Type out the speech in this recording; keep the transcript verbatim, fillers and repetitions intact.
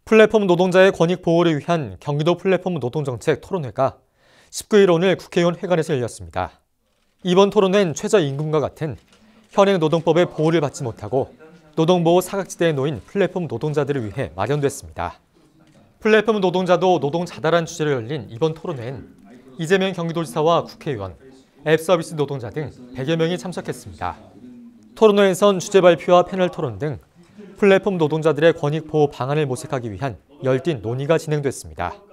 플랫폼 노동자의 권익 보호를 위한 경기도 플랫폼 노동정책 토론회가 십구 일 오늘 국회의원 회관에서 열렸습니다. 이번 토론회는 최저임금과 같은 현행 노동법의 보호를 받지 못하고 노동보호 사각지대에 놓인 플랫폼 노동자들을 위해 마련됐습니다. 플랫폼 노동자도 노동 자달한 주제로 열린 이번 토론회는 이재명 경기도지사와 국회의원, 앱 서비스 노동자 등 백여 명이 참석했습니다. 토론회에선 주제 발표와 패널 토론 등 플랫폼 노동자들의 권익 보호 방안을 모색하기 위한 열띤 논의가 진행됐습니다.